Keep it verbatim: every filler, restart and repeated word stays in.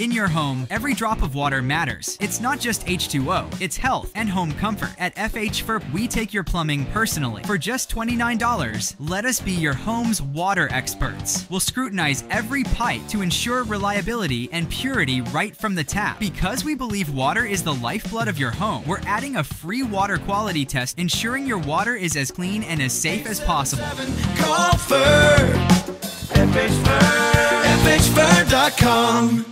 In your home, every drop of water matters. It's not just H two O, it's health and home comfort. At F H F E R P, we take your plumbing personally. For just twenty-nine dollars, let us be your home's water experts. We'll scrutinize every pipe to ensure reliability and purity right from the tap. Because we believe water is the lifeblood of your home, we're adding a free water quality test, ensuring your water is as clean and as safe as possible. Call F E R P, F H F E R P, F H F E R P dot com.